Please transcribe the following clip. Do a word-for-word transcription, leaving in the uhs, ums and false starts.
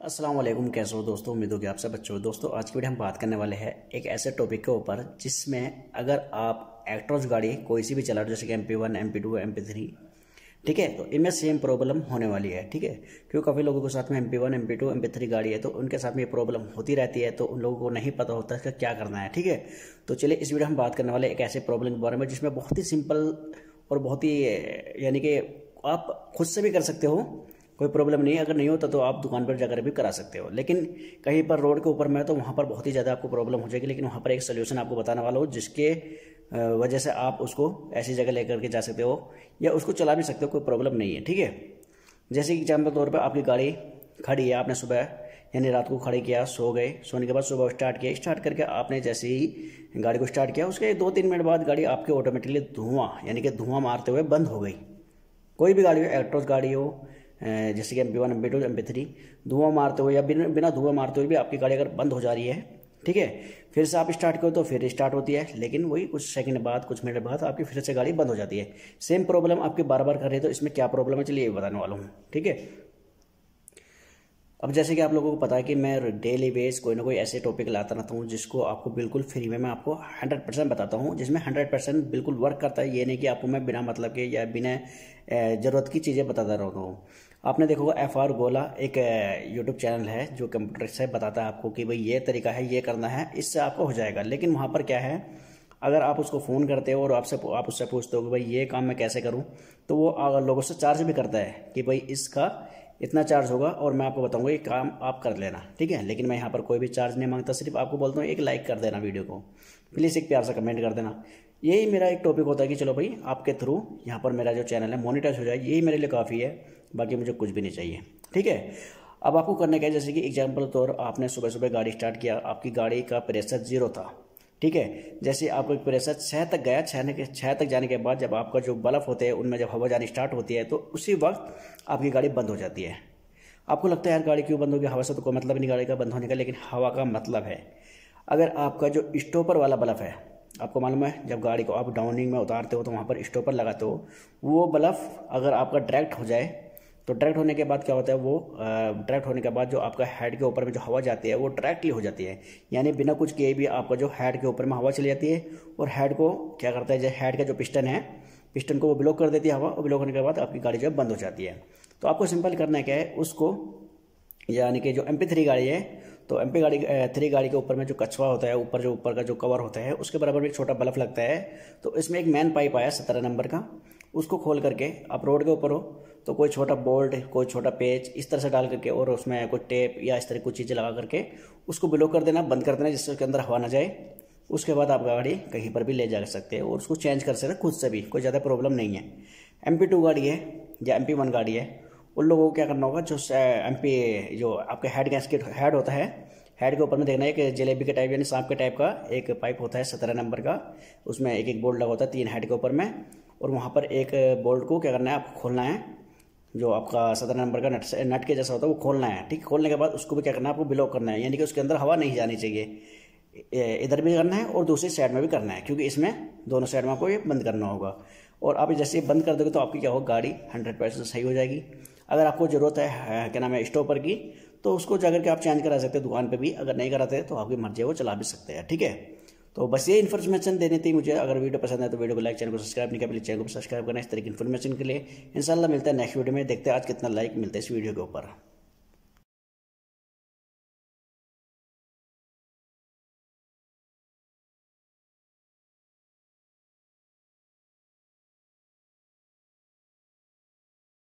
अस्सलाम वालेकुम। कैसे हो दोस्तों? उम्मीद हो कि आप सब अच्छे हो। दोस्तों आज की वीडियो हम बात करने वाले हैं एक ऐसे टॉपिक के ऊपर जिसमें अगर आप एक्ट्रोस गाड़ी कोई सी भी चला रहे हो, जैसे कि M P one, M P two, M P three, ठीक है, तो इनमें सेम प्रॉब्लम होने वाली है। ठीक है, क्योंकि काफ़ी लोगों के साथ में M P one, M P two, M P three गाड़ी है, तो उनके साथ में ये प्रॉब्लम होती रहती है, तो उन लोगों को नहीं पता होता इसका क्या करना है। ठीक है, तो चलिए इस वीडियो हम बात करने वाले एक ऐसे प्रॉब्लम के बारे में जिसमें बहुत ही सिंपल और बहुत ही यानी कि आप खुद से भी कर सकते हो, कोई प्रॉब्लम नहीं है। अगर नहीं होता तो आप दुकान पर जाकर भी करा सकते हो, लेकिन कहीं पर रोड के ऊपर में तो वहाँ पर बहुत ही ज़्यादा आपको प्रॉब्लम हो जाएगी। लेकिन वहाँ पर एक सोल्यूशन आपको बताने वाला हूँ जिसके वजह से आप उसको ऐसी जगह लेकर के जा सकते हो या उसको चला भी सकते हो, कोई प्रॉब्लम नहीं है। ठीक है, जैसे कि एग्जाम्पल तौर पर आपकी गाड़ी खड़ी है, आपने सुबह यानी रात को खड़ी किया, सो गए, सोने के बाद सुबह स्टार्ट किया, स्टार्ट करके आपने जैसे ही गाड़ी को स्टार्ट किया उसके दो तीन मिनट बाद गाड़ी आपके ऑटोमेटिकली धुआं यानी कि धुआं मारते हुए बंद हो गई। कोई भी गाड़ी हो, इलेक्ट्रिक गाड़ी हो जैसे कि M P one, M P two, M P three, धुआं मारते हुए या बिना बिना धुआं मारते हुए भी आपकी गाड़ी अगर बंद हो जा रही है, ठीक है, फिर से आप स्टार्ट करो तो फिर स्टार्ट होती है, लेकिन वही कुछ सेकंड बाद, कुछ मिनट बाद आपकी फिर से गाड़ी बंद हो जाती है। सेम प्रॉब्लम आपकी बार बार कर रही है, तो इसमें क्या प्रॉब्लम है चलिए ये बताने वाला हूँ। ठीक है, अब जैसे कि आप लोगों को पता है कि मैं डेली बेस कोई ना कोई ऐसे टॉपिक लाता रहता हूँ जिसको आपको बिल्कुल फ्री में मैं आपको हंड्रेड परसेंट बताता हूँ, जिसमें हंड्रेड परसेंट बिल्कुल वर्क करता है। ये नहीं कि आपको मैं बिना मतलब के या बिना ज़रूरत की चीज़ें बताता रहता हूँ। आपने देखा होगा एफ आर गोला एक यूट्यूब चैनल है जो कंप्यूटर से बताता है आपको कि भाई ये तरीका है, ये करना है, इससे आपको हो जाएगा। लेकिन वहाँ पर क्या है, अगर आप उसको फ़ोन करते हो और आपसे आप उससे पूछते हो कि भाई ये काम मैं कैसे करूँ, तो वो लोगों से चार्ज भी करता है कि भाई इसका इतना चार्ज होगा और मैं आपको बताऊंगा ये काम आप कर लेना। ठीक है, लेकिन मैं यहाँ पर कोई भी चार्ज नहीं मांगता, सिर्फ आपको बोलता हूँ एक लाइक कर देना वीडियो को, प्लीज़ एक प्यार सा कमेंट कर देना। यही मेरा एक टॉपिक होता है कि चलो भाई आपके थ्रू यहाँ पर मेरा जो चैनल है मोनेटाइज हो जाए, यही मेरे लिए काफ़ी है, बाकी मुझे कुछ भी नहीं चाहिए। ठीक है, अब आपको करने का है, जैसे कि एग्जाम्पल तौर आपने सुबह सुबह गाड़ी स्टार्ट किया, आपकी गाड़ी का प्रेशर जीरो था। ठीक है, जैसे आपका प्रेशर छः तक गया, छः के छः तक जाने के बाद जब आपका जो बल्ब होते हैं उनमें जब हवा जानी स्टार्ट होती है तो उसी वक्त आपकी गाड़ी बंद हो जाती है। आपको लगता है यार गाड़ी क्यों बंद हो गई, हवा से तो कोई मतलब नहीं गाड़ी का बंद होने का, लेकिन हवा का मतलब है अगर आपका जो स्टॉपर वाला बल्ब है, आपको मालूम है जब गाड़ी को आप डाउनिंग में उतारते हो तो वहाँ पर स्टॉपर लगाते हो, वो बल्ब अगर आपका डायरेक्ट हो जाए तो डायरेक्ट होने के बाद क्या होता है, वो डायरेक्ट होने के बाद जो आपका हेड के ऊपर में जो हवा जाती है वो डायरेक्टली हो जाती है, यानी बिना कुछ किए भी आपका जो हेड के ऊपर में हवा चली जाती है और हेड को क्या करता है, जो हेड का जो पिस्टन है, पिस्टन को वो ब्लॉक कर देती है हवा, और ब्लॉक होने के बाद आपकी गाड़ी जो है बंद हो जाती है। तो आपको सिंपल करना है क्या है, उसको यानी कि जो एम पी थ्री गाड़ी है, तो एम पी गाड़ी थ्री गाड़ी के ऊपर में जो कछुआ होता है, ऊपर जो ऊपर का जो कवर होता है उसके बराबर में एक छोटा बल्ब लगता है, तो इसमें एक मेन पाइप आया सत्रह नंबर का, उसको खोल करके आप रोड के ऊपर हो तो कोई छोटा बोल्ट, कोई छोटा पेच इस तरह से डाल करके और उसमें कोई टेप या इस तरह कुछ चीज़ें लगा करके उसको ब्लॉक कर देना, बंद कर देना, जिससे उसके अंदर हवा ना जाए। उसके बाद आप गाड़ी कहीं पर भी ले जा सकते हैं और उसको चेंज कर सकते हैं खुद से भी, कोई ज़्यादा प्रॉब्लम नहीं है। एम पी टू गाड़ी है या एम पी वन गाड़ी है, उन लोगों को क्या करना होगा, जो एम पी जो आपके हेड गैसकेट हेड होता है, हेड के ऊपर में देखना है कि जलेबी के टाइप यानी सांप के टाइप का एक पाइप होता है सत्रह नंबर का, उसमें एक एक बोल्ट लगा होता है तीन हेड के ऊपर में, और वहाँ पर एक बोल्ट को क्या करना है, आपको खोलना है, जो आपका सत्रह नंबर का नट नट के जैसा होता है वो खोलना है। ठीक, खोलने के बाद उसको भी क्या करना है, आपको ब्लॉक करना है, यानी कि उसके अंदर हवा नहीं जानी चाहिए, इधर भी करना है और दूसरी साइड में भी करना है, क्योंकि इसमें दोनों साइड में आपको ये बंद करना होगा। और आप जैसे बंद कर दोगे तो आपकी क्या होगा, गाड़ी हंड्रेड परसेंट सही हो जाएगी। अगर आपको ज़रूरत है क्या नाम है स्टॉपर की, तो उसको जाकर के आप चेंज करा सकते हैं दुकान पे भी, अगर नहीं कराते तो आपकी मर्जी है वो चला भी सकते हैं। ठीक है, तो बस ये इन्फॉर्मेशन देनी थी मुझे। अगर वीडियो पसंद है तो वीडियो को लाइक, चैनल को सब्सक्राइब नहीं किया प्लीज चैनल को सब्सक्राइब करना इस तरह की इन्फॉर्मेशन के लिए। इंशाल्लाह मिलता है नेक्स्ट वीडियो में, देखते हैं आज कितना लाइक मिलता है इस वीडियो के ऊपर।